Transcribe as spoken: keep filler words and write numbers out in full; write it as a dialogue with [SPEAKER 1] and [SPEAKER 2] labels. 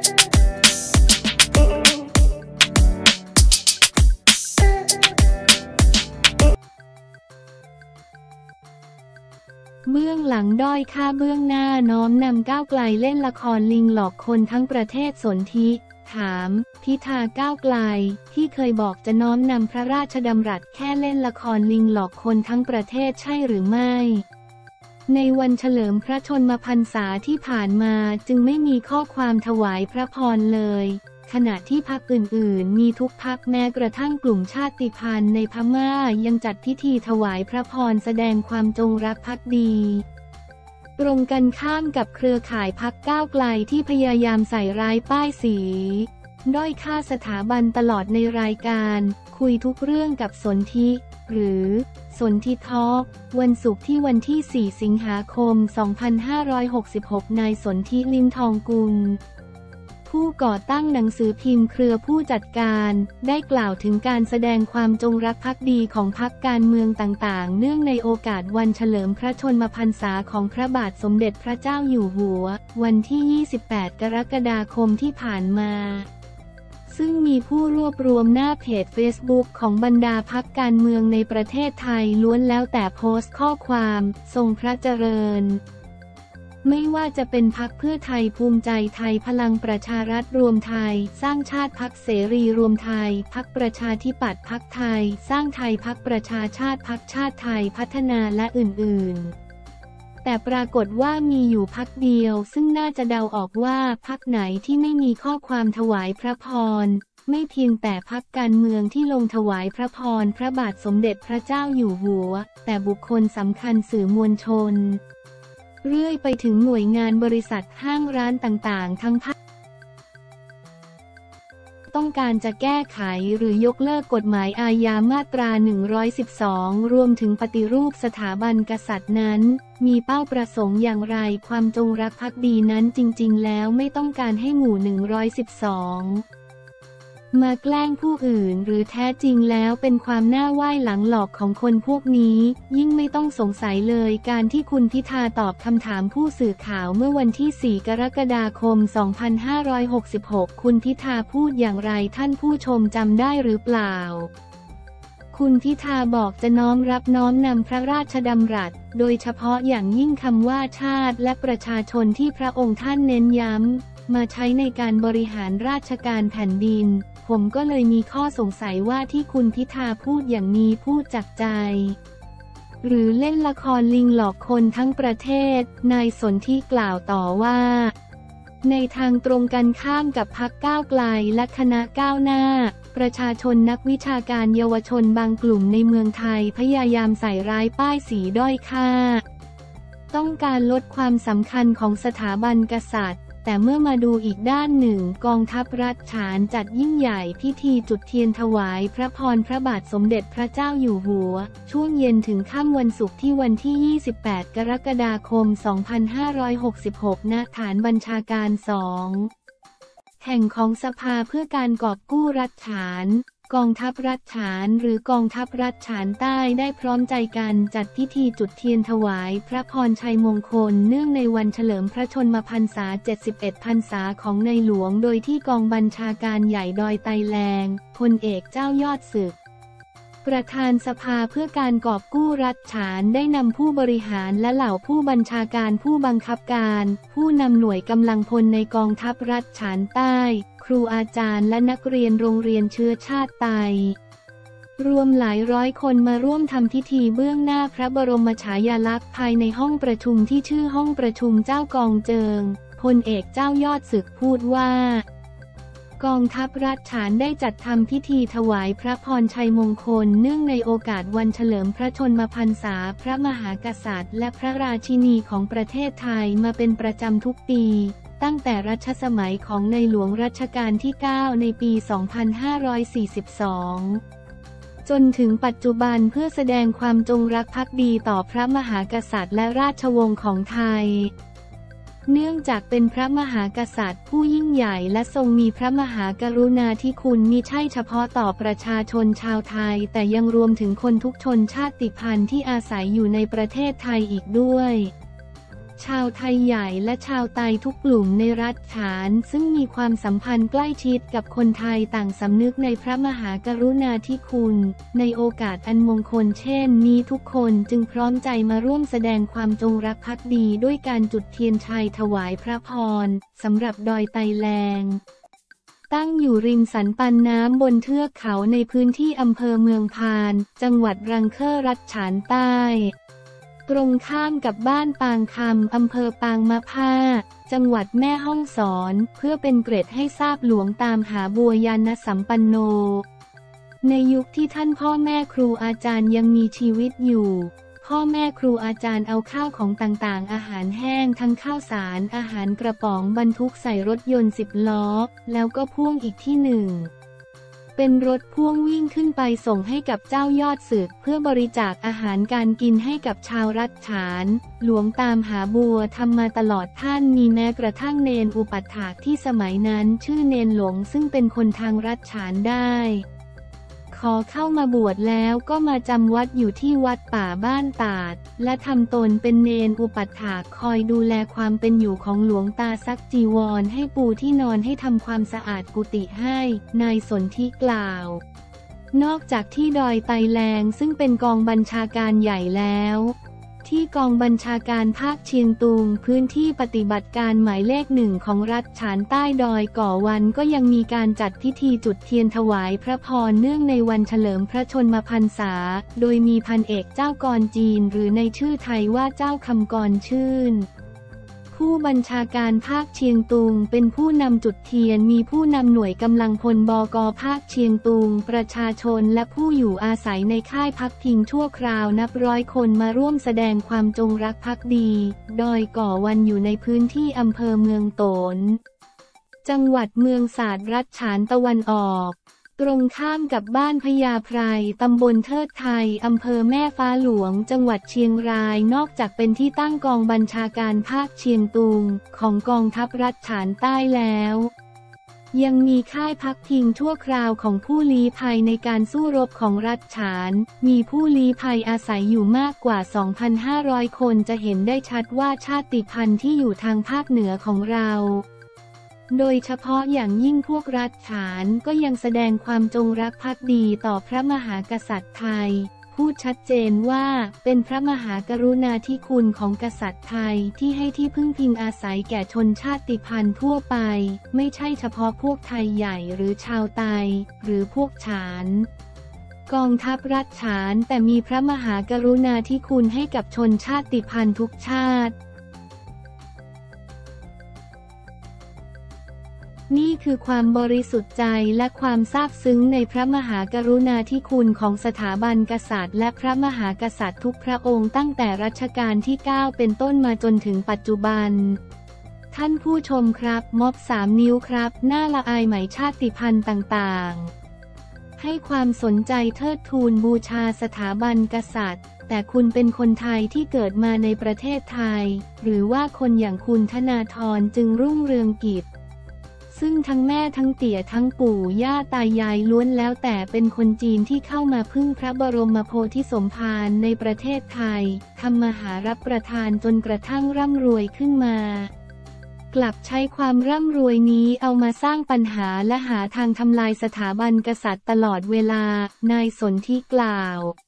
[SPEAKER 1] เบื้องหลังด้อยค่าเบื้องหน้าน้อมนำก้าวไกลเล่นละครลิงหลอกคนทั้งประเทศสนธิถามพิธาก้าวไกลที่เคยบอกจะน้อมนำพระราชดำรัสแค่เล่นละครลิงหลอกคนทั้งประเทศใช่หรือไม่ในวันเฉลิมพระชนมพรรษาที่ผ่านมาจึงไม่มีข้อความถวายพระพรเลยขณะที่พรรคอื่นๆมีทุกพรรคแม้กระทั่งกลุ่มชาติพันธุ์ในพม่ายังจัดพิธีถวายพระพรแสดงความจงรักภักดีตรงกันข้ามกับเครือข่ายพรรคก้าวไกลที่พยายามใส่ร้ายป้ายสีด้อยค่าสถาบันตลอดในรายการคุยทุกเรื่องกับสนธิหรือสนธิทอล์กวันศุกร์ที่วันที่สี่สิงหาคมสองพันห้าร้อยหกสิบหกนายสนธิลิ้มทองกุลผู้ก่อตั้งหนังสือพิมพ์เครือผู้จัดการได้กล่าวถึงการแสดงความจงรักภักดีของพรรคการเมืองต่างๆเนื่องในโอกาสวันเฉลิมพระชนมพรรษาของพระบาทสมเด็จพระเจ้าอยู่หัววันที่ยี่สิบแปดกรกฎาคมที่ผ่านมาซึ่งมีผู้รวบรวมหน้าเพจ Facebook ของบรรดาพรรคการเมืองในประเทศไทยล้วนแล้วแต่โพสต์ข้อความทรงพระเจริญไม่ว่าจะเป็นพรรคเพื่อไทยภูมิใจไทยพลังประชารัฐรวมไทยสร้างชาติพรรคเสรีรวมไทยพรรคประชาธิปัตย์พรรคไทยสร้างไทยพรรคประชาชาติพรรคชาติไทยพัฒนาและอื่นๆแต่ปรากฏว่ามีอยู่พรรคเดียวซึ่งน่าจะเดาออกว่าพรรคไหนที่ไม่มีข้อความถวายพระพรไม่เพียงแต่พรรคการเมืองที่ลงถวายพระพรพระบาทสมเด็จพระเจ้าอยู่หัวแต่บุคคลสำคัญสื่อมวลชนเรื่อยไปถึงหน่วยงานบริษัทห้างร้านต่างๆทั้งภาคต้องการจะแก้ไขหรือยกเลิกกฎหมายอาญามาตราหนึ่งร้อยสิบสองรวมถึงปฏิรูปสถาบันกษัตริย์นั้นมีเป้าประสงค์อย่างไรความจงรักภักดีนั้นจริงๆแล้วไม่ต้องการให้หมู่หนึ่งร้อยสิบสองมาแกล้งผู้อื่นหรือแท้จริงแล้วเป็นความหน้าไหว้หลังหลอกของคนพวกนี้ยิ่งไม่ต้องสงสัยเลยการที่คุณพิธาตอบคำถามผู้สื่อข่าวเมื่อวันที่สี่กรกฎาคมสองพันห้าร้อยหกสิบหกคุณพิธาพูดอย่างไรท่านผู้ชมจำได้หรือเปล่าคุณพิธาบอกจะน้อมรับน้อมนำพระราชดำรัสโดยเฉพาะอย่างยิ่งคำว่าชาติและประชาชนที่พระองค์ท่านเน้นย้ำมาใช้ในการบริหารราชการแผ่นดินผมก็เลยมีข้อสงสัยว่าที่คุณพิธาพูดอย่างนี้พูดจากใจหรือเล่นละครลิงหลอกคนทั้งประเทศนายสนธิกล่าวต่อว่าในทางตรงกันข้ามกับพรรคก้าวไกลและคณะก้าวหน้าประชาชนนักวิชาการเยาวชนบางกลุ่มในเมืองไทยพยายามใส่ร้ายป้ายสีด้อยค่าต้องการลดความสำคัญของสถาบันกษัตริย์แต่เมื่อมาดูอีกด้านหนึ่งกองทัพรัฐฉานจัดยิ่งใหญ่พิธีจุดเทียนถวายพระพรพระบาทสมเด็จพระเจ้าอยู่หัวช่วงเย็นถึงค่ำวันศุกร์ที่วันที่ยี่สิบแปดกรกฎาคมสองพันห้าร้อยหกสิบหกณฐานบัญชาการสองแห่งของสภาเพื่อการกอบกู้รัฐฉานกองทัพรัฐฉานหรือกองทัพรัฐฉานใต้ได้พร้อมใจกันจัดพิธีจุดเทียนถวายพระพรชัยมงคลเนื่องในวันเฉลิมพระชนมพรรษาเจ็ดสิบเอ็ดพรรษาของในหลวงโดยที่กองบัญชาการใหญ่ดอยไตแลงพลเอกเจ้ายอดศึกประธานสภาเพื่อการกอบกู้รัฐฉานได้นำผู้บริหารและเหล่าผู้บัญชาการผู้บังคับการผู้นำหน่วยกำลังพลในกองทัพรัฐฉานใต้ครูอาจารย์และนักเรียนโรงเรียนเชื้อชาติไตรวมหลายร้อยคนมาร่วมทำพิธีเบื้องหน้าพระบรมฉายาลักษณ์ภายในห้องประชุมที่ชื่อห้องประชุมเจ้ากองเจิงพลเอกเจ้ายอดศึกพูดว่ากองทัพรัฐฉานได้จัดทำพิธีถวายพระพรชัยมงคลเนื่องในโอกาสวันเฉลิมพระชนมพรรษาพระมหากษัตริย์และพระราชินีของประเทศไทยมาเป็นประจำทุกปีตั้งแต่รัชสมัยของในหลวงรัชกาลที่เก้าในปีสองพันห้าร้อยสี่สิบสองจนถึงปัจจุบันเพื่อแสดงความจงรักภักดีต่อพระมหากษัตริย์และราชวงศ์ของไทยเนื่องจากเป็นพระมหากษัตริย์ผู้ยิ่งใหญ่และทรงมีพระมหากรุณาธิคุณมิใช่เฉพาะต่อประชาชนชาวไทยแต่ยังรวมถึงคนทุกชนชาติพันธุ์ที่อาศัยอยู่ในประเทศไทยอีกด้วยชาวไทยใหญ่และชาวไตทุกกลุ่มในรัฐฉานซึ่งมีความสัมพันธ์ใกล้ชิดกับคนไทยต่างสำนึกในพระมหากรุณาธิคุณในโอกาสอันมงคลเช่นนี้ทุกคนจึงพร้อมใจมาร่วมแสดงความจงรักภักดีด้วยการจุดเทียนชัยถวายพระพรสำหรับดอยไตแลงตั้งอยู่ริมสันปันน้ำบนเทือกเขาในพื้นที่อำเภอเมืองพานจังหวัดรังเคอรัฐฉานใต้ตรงข้ามกับบ้านปางคำอำเภอปางมะผ้าจังหวัดแม่ฮ่องสอนเพื่อเป็นเกร็ดให้ทราบหลวงตามหาบัวยานสัมปันโนในยุคที่ท่านพ่อแม่ครูอาจารย์ยังมีชีวิตอยู่พ่อแม่ครูอาจารย์เอาข้าวของต่างๆอาหารแห้งทั้งข้าวสารอาหารกระป๋องบรรทุกใส่รถยนต์สิบล้อแล้วก็พ่วงอีกที่หนึ่งเป็นรถพ่วงวิ่งขึ้นไปส่งให้กับเจ้ายอดศึกเพื่อบริจาคอาหารการกินให้กับชาวรัฐฉานหลวงตามหาบัวทำมาตลอดท่านมีแม้กระทั่งเนนอุปัฏฐากที่สมัยนั้นชื่อเนนหลงซึ่งเป็นคนทางรัฐฉานได้ขอเข้ามาบวชแล้วก็มาจำวัดอยู่ที่วัดป่าบ้านตาดและทำตนเป็นเนนอุปัฏฐากคอยดูแลความเป็นอยู่ของหลวงตาซักจีวรให้ปูที่นอนให้ทำความสะอาดกุฏิให้นายสนธิกล่าวนอกจากที่ดอยไตแลงซึ่งเป็นกองบัญชาการใหญ่แล้วที่กองบัญชาการภาคเชียงตุงพื้นที่ปฏิบัติการหมายเลขหนึ่งของรัฐฉานใต้ดอยก่อวันก็ยังมีการจัดพิธีจุดเทียนถวายพระพรเนื่องในวันเฉลิมพระชนมพรรษาโดยมีพันเอกเจ้ากรจีนหรือในชื่อไทยว่าเจ้าคำกรชื่นผู้บัญชาการภาคเชียงตุงเป็นผู้นำจุดเทียนมีผู้นำหน่วยกำลังพลบก.ภาคเชียงตุงประชาชนและผู้อยู่อาศัยในค่ายพักพิงชั่วคราวนับร้อยคนมาร่วมแสดงความจงรักภักดีดอยก่อวันอยู่ในพื้นที่อำเภอเมืองโตนจังหวัดเมืองสาดรัฐฉานตะวันออกตรงข้ามกับบ้านพญาไพรตำบลเทิดไทยอำเภอแม่ฟ้าหลวงจังหวัดเชียงรายนอกจากเป็นที่ตั้งกองบัญชาการภาคเชียงตุงของกองทัพรัฐฉานใต้แล้วยังมีค่ายพักพิงชั่วคราวของผู้ลี้ภัยในการสู้รบของรัฐฉานมีผู้ลี้ภัยอาศัยอยู่มากกว่า สองพันห้าร้อย คนจะเห็นได้ชัดว่าชาติพันธุ์ที่อยู่ทางภาคเหนือของเราโดยเฉพาะอย่างยิ่งพวกรัฐฉานก็ยังแสดงความจงรักภักดีต่อพระมหากษัตริย์ไทยพูดชัดเจนว่าเป็นพระมหากรุณาธิคุณของกษัตริย์ไทยที่ให้ที่พึ่งพิงอาศัยแก่ชนชาติพันธุ์ทั่วไปไม่ใช่เฉพาะพวกไทยใหญ่หรือชาวไตหรือพวกฉานกองทัพรัฐฉานแต่มีพระมหากรุณาธิคุณให้กับชนชาติพันธุ์ทุกชาตินี่คือความบริสุทธิ์ใจและความซาบซึ้งในพระมหากรุณาธิคุณของสถาบันกษัตริย์และพระมหากษัตริย์ทุกพระองค์ตั้งแต่รัชกาลที่เก้าเป็นต้นมาจนถึงปัจจุบันท่านผู้ชมครับม็อบสามนิ้วครับน่าละอายไหมชาติพันธุ์ต่างๆให้ความสนใจเทิดทูนบูชาสถาบันกษัตริย์แต่คุณเป็นคนไทยที่เกิดมาในประเทศไทยหรือว่าคนอย่างคุณธนาธรจึงรุ่งเรืองกิจซึ่งทั้งแม่ทั้งเตี่ยทั้งปู่ย่าตายายล้วนแล้วแต่เป็นคนจีนที่เข้ามาพึ่งพระบรมโพธิสมภารในประเทศไทยทำมาหารับประทานจนกระทั่งร่ำรวยขึ้นมากลับใช้ความร่ำรวยนี้เอามาสร้างปัญหาและหาทางทำลายสถาบันกษัตริย์ตลอดเวลานายสนธิกล่าว